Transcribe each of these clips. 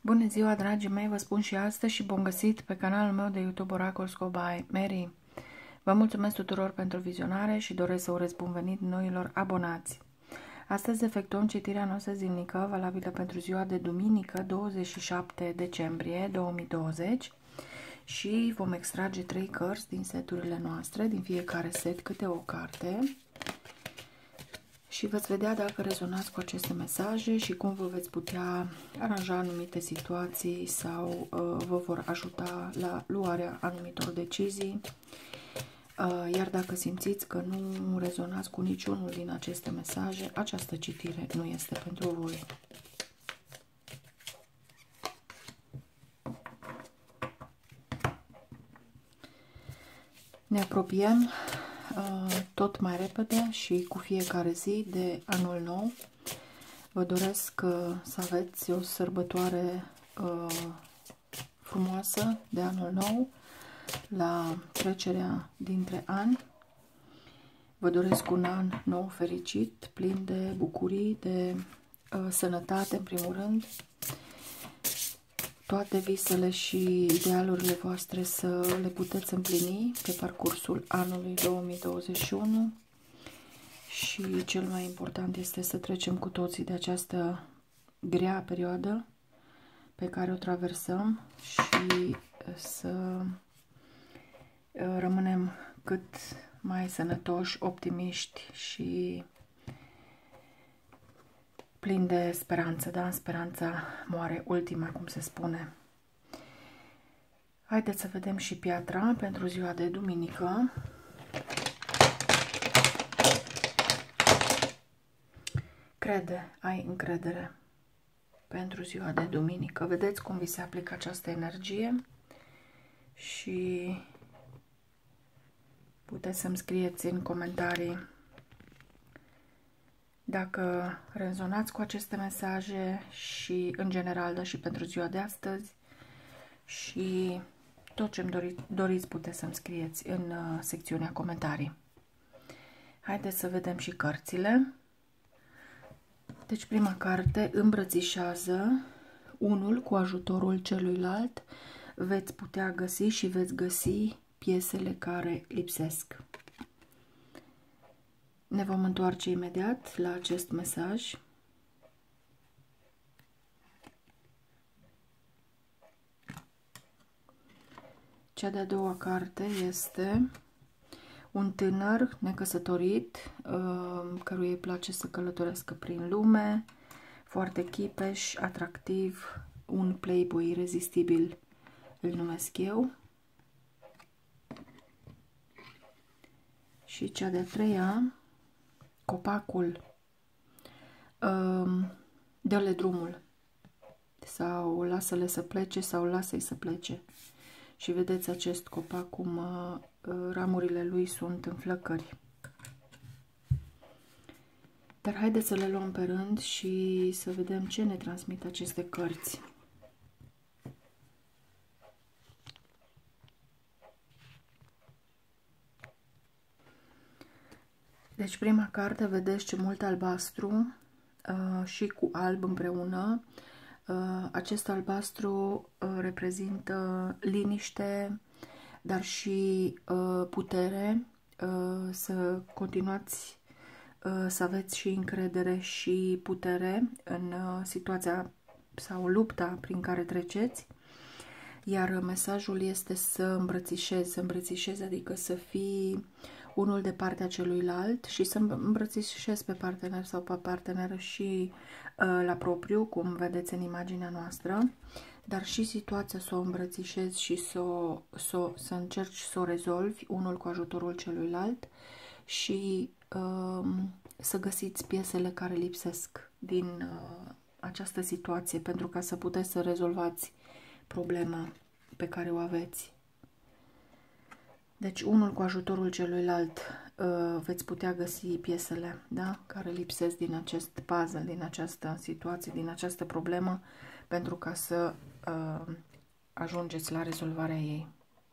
Bună ziua, dragii mei, vă spun și astăzi și bun găsit pe canalul meu de YouTube Oracles Go by Mary. Vă mulțumesc tuturor pentru vizionare și doresc să urez bun venit noilor abonați. Astăzi efectuăm citirea noastră zilnică, valabilă pentru ziua de duminică, 27 decembrie 2020 și vom extrage 3 cărți din seturile noastre, din fiecare set câte o carte. Și veți vedea dacă rezonați cu aceste mesaje și cum vă veți putea aranja anumite situații sau vă vor ajuta la luarea anumitor decizii. Iar dacă simțiți că nu rezonați cu niciunul din aceste mesaje, această citire nu este pentru voi. Ne apropiem tot mai repede și cu fiecare zi de anul nou. Vă doresc să aveți o sărbătoare frumoasă de anul nou, la trecerea dintre ani. Vă doresc un an nou fericit, plin de bucurii, de sănătate în primul rând. Toate visele și idealurile voastre să le puteți împlini pe parcursul anului 2021 și cel mai important este să trecem cu toții de această grea perioadă pe care o traversăm și să rămânem cât mai sănătoși, optimiști și plin de speranță, da? Speranța moare ultima, cum se spune. Haideți să vedem și piatra pentru ziua de duminică. Crede, ai încredere pentru ziua de duminică. Vedeți cum vi se aplică această energie și puteți să-mi scrieți în comentarii dacă rezonați cu aceste mesaje și în general, dar și pentru ziua de astăzi, și tot ce-mi doriți puteți să-mi scrieți în secțiunea comentarii. Haideți să vedem și cărțile. Deci prima carte îmbrățișează unul cu ajutorul celuilalt. Veți putea găsi și veți găsi piesele care lipsesc. Ne vom întoarce imediat la acest mesaj. Cea de-a doua carte este un tânăr necăsătorit, căruia îi place să călătorească prin lume, foarte chipeș, atractiv, un playboy irezistibil, îl numesc eu. Și cea de-a treia, copacul, dă-le drumul sau lasă-le să plece sau lasă-i să plece. Și vedeți acest copac cum ramurile lui sunt în flăcări. Dar haideți să le luăm pe rând și să vedem ce ne transmit aceste cărți. Deci prima carte, vedeți ce mult albastru și cu alb împreună. Acest albastru reprezintă liniște, dar și putere, să continuați să aveți și încredere și putere în situația sau lupta prin care treceți. Iar mesajul este să îmbrățișezi, adică să fii unul de partea celuilalt și să îmbrățișezi pe partener sau pe parteneră și la propriu, cum vedeți în imaginea noastră, dar și situația să o îmbrățișezi și să încerci să o rezolvi unul cu ajutorul celuilalt și să găsiți piesele care lipsesc din această situație pentru ca să puteți să rezolvați problema pe care o aveți. Deci unul cu ajutorul celuilalt veți putea găsi piesele, da? Care lipsesc din acest puzzle, din această situație, din această problemă, pentru ca să ajungeți la rezolvarea ei.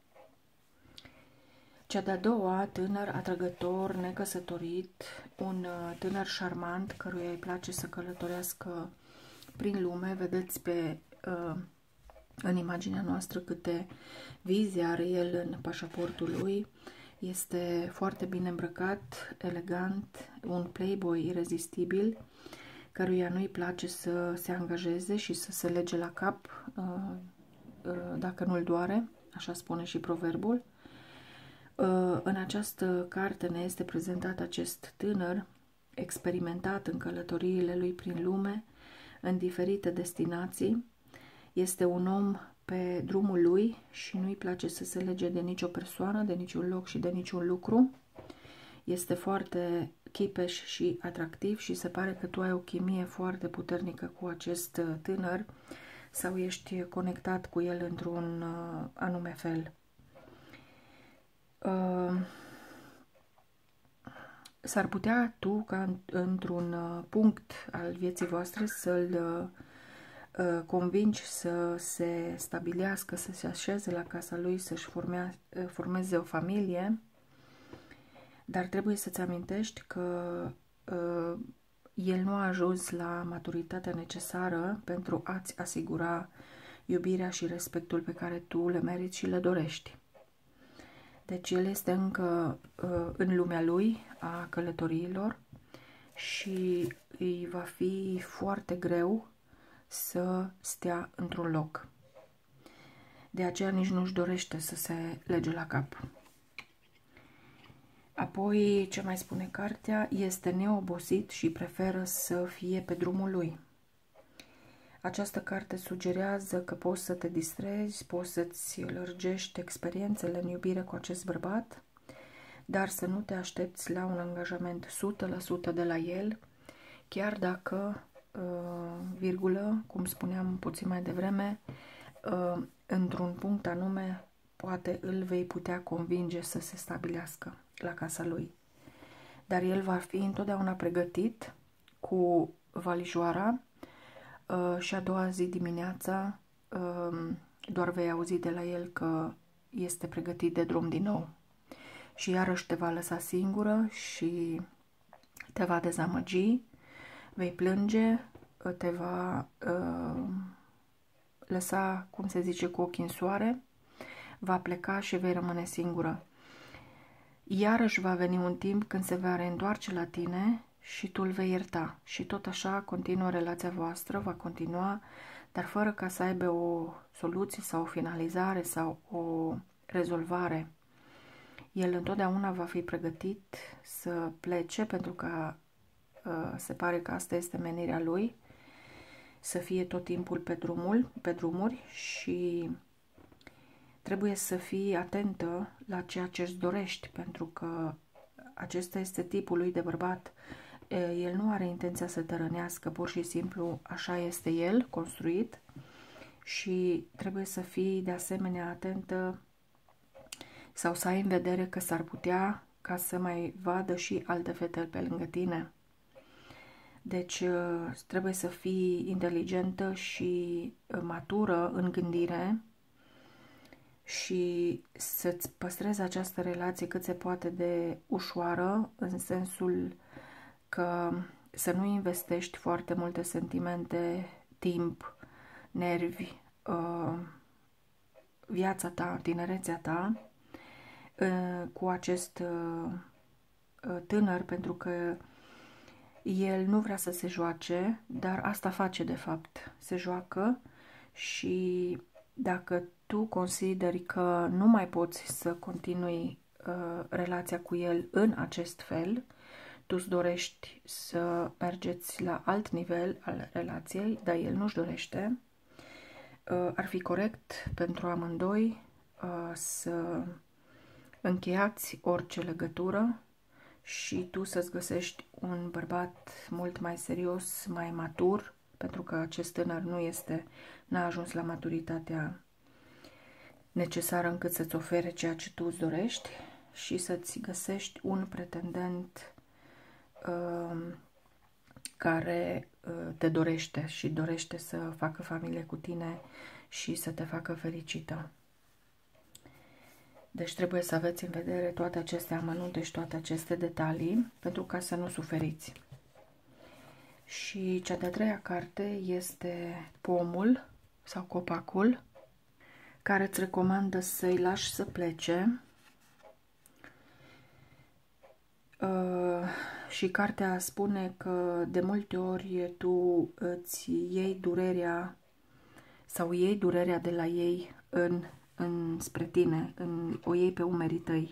Cea de-a doua, tânăr, atrăgător, necăsătorit, un tânăr șarmant căruia îi place să călătorească prin lume, vedeți în imaginea noastră câte vize are el în pașaportul lui. Este foarte bine îmbrăcat, elegant, un playboy irezistibil, căruia nu-i place să se angajeze și să se lege la cap dacă nu-l doare, așa spune și proverbul. În această carte ne este prezentat acest tânăr experimentat în călătoriile lui prin lume, în diferite destinații. Este un om pe drumul lui și nu-i place să se lege de nicio persoană, de niciun loc și de niciun lucru. Este foarte chipeș și atractiv și se pare că tu ai o chimie foarte puternică cu acest tânăr sau ești conectat cu el într-un anume fel. S-ar putea tu, ca într-un punct al vieții voastre, să-l convingi să se stabilească, să se așeze la casa lui, să-și formeze o familie, dar trebuie să-ți amintești că el nu a ajuns la maturitatea necesară pentru a-ți asigura iubirea și respectul pe care tu le meriți și le dorești. Deci el este încă în lumea lui a călătoriilor și îi va fi foarte greu să stea într-un loc. De aceea nici nu-și dorește să se lege la cap. Apoi, ce mai spune cartea? Este neobosit și preferă să fie pe drumul lui. Această carte sugerează că poți să te distrezi, poți să-ți lărgești experiențele în iubire cu acest bărbat, dar să nu te aștepți la un angajament 100% de la el, chiar dacă, virgulă, cum spuneam puțin mai devreme, într-un punct anume, poate îl vei putea convinge să se stabilească la casa lui. Dar el va fi întotdeauna pregătit cu valijoara și a doua zi dimineața doar vei auzi de la el că este pregătit de drum din nou. Și iarăși te va lăsa singură și te va dezamăgi, vei plânge, te va lăsa, cum se zice, cu ochii în soare, va pleca și vei rămâne singură. Iarăși va veni un timp când se va reîntoarce la tine și tu îl vei ierta. Și tot așa continuă relația voastră, va continua, dar fără ca să aibă o soluție sau o finalizare sau o rezolvare. El întotdeauna va fi pregătit să plece, pentru că se pare că asta este menirea lui, să fie tot timpul pe drumuri și trebuie să fii atentă la ceea ce îți dorești, pentru că acesta este tipul lui de bărbat. El nu are intenția să te rănească, pur și simplu așa este el construit și trebuie să fii de asemenea atentă sau să ai în vedere că s-ar putea ca să mai vadă și alte fete pe lângă tine. Deci trebuie să fii inteligentă și matură în gândire și să-ți păstrezi această relație cât se poate de ușoară, în sensul că să nu investești foarte multe sentimente, timp, nervi, viața ta, tinerețea ta cu acest tânăr, pentru că el nu vrea să se joace, dar asta face de fapt, se joacă. Și dacă tu consideri că nu mai poți să continui relația cu el în acest fel, tu îți dorești să mergeți la alt nivel al relației, dar el nu-și dorește, ar fi corect pentru amândoi să încheiați orice legătură și tu să-ți găsești un bărbat mult mai serios, mai matur, pentru că acest tânăr n-a ajuns la maturitatea necesară încât să-ți ofere ceea ce tu îți dorești, și să-ți găsești un pretendent care te dorește și dorește să facă familie cu tine și să te facă fericită. Deci trebuie să aveți în vedere toate aceste amănunte și toate aceste detalii pentru ca să nu suferiți. Și cea de-a treia carte este pomul sau copacul, care îți recomandă să-i lași să plece. Și cartea spune că de multe ori tu îți iei durerea sau iei durerea de la ei spre tine, o iei pe umerii tăi.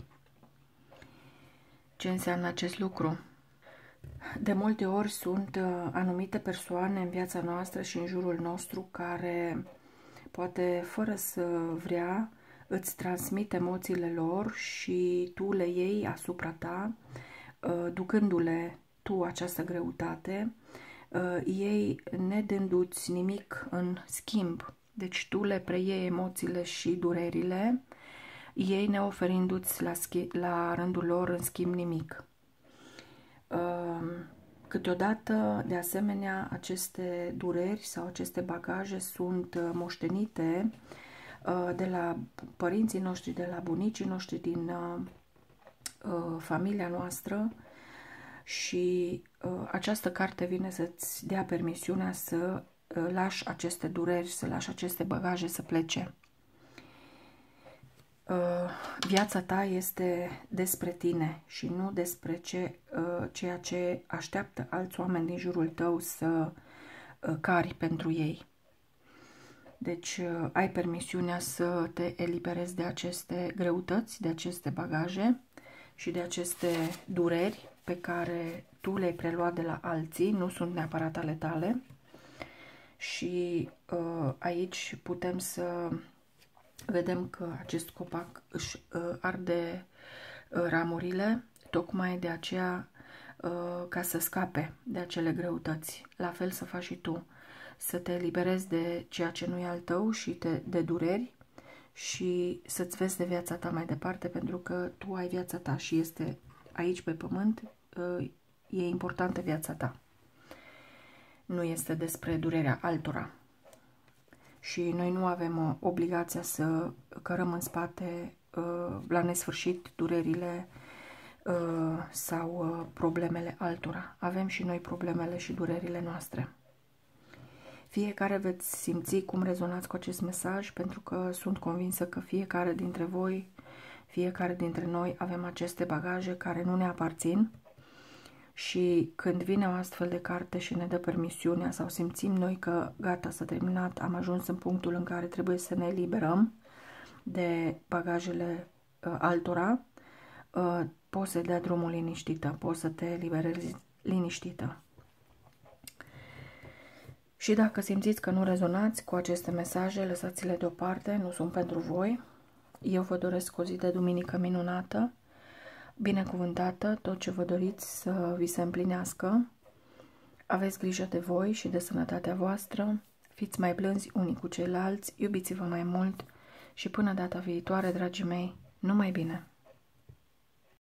Ce înseamnă acest lucru? De multe ori sunt anumite persoane în viața noastră și în jurul nostru care, poate fără să vrea, îți transmit emoțiile lor și tu le iei asupra ta, ducându-le tu această greutate, ei nedându-ți nimic în schimb. Deci tu le preiei emoțiile și durerile, ei neoferindu-ți la rândul lor în schimb nimic. Câteodată, de asemenea, aceste dureri sau aceste bagaje sunt moștenite de la părinții noștri, de la bunicii noștri, din familia noastră și această carte vine să-ți dea permisiunea să lași aceste dureri, să lași aceste bagaje să plece. Viața ta este despre tine și nu despre ceea ce așteaptă alți oameni din jurul tău să cari pentru ei. Deci ai permisiunea să te eliberezi de aceste greutăți, de aceste bagaje și de aceste dureri pe care tu le-ai preluat de la alții, nu sunt neapărat ale tale. Și aici putem să vedem că acest copac își arde ramurile, tocmai de aceea, ca să scape de acele greutăți. La fel să faci și tu, să te eliberezi de ceea ce nu e al tău și de dureri și să-ți vezi de viața ta mai departe, pentru că tu ai viața ta și este aici pe pământ, e importantă viața ta. Nu este despre durerea altora. Și noi nu avem obligația să cărăm în spate la nesfârșit durerile sau problemele altora. Avem și noi problemele și durerile noastre. Fiecare veți simți cum rezonați cu acest mesaj, pentru că sunt convinsă că fiecare dintre voi, fiecare dintre noi avem aceste bagaje care nu ne aparțin. Și când vine o astfel de carte și ne dă permisiunea sau simțim noi că gata, s-a terminat, am ajuns în punctul în care trebuie să ne eliberăm de bagajele altora, poți să dea drumul liniștită, poți să te eliberezi liniștită. Și dacă simțiți că nu rezonați cu aceste mesaje, lăsați-le deoparte, nu sunt pentru voi. Eu vă doresc o zi de duminică minunată, binecuvântată, tot ce vă doriți să vi se împlinească. Aveți grijă de voi și de sănătatea voastră, fiți mai blânzi unii cu ceilalți, iubiți-vă mai mult și până data viitoare, dragii mei, numai bine!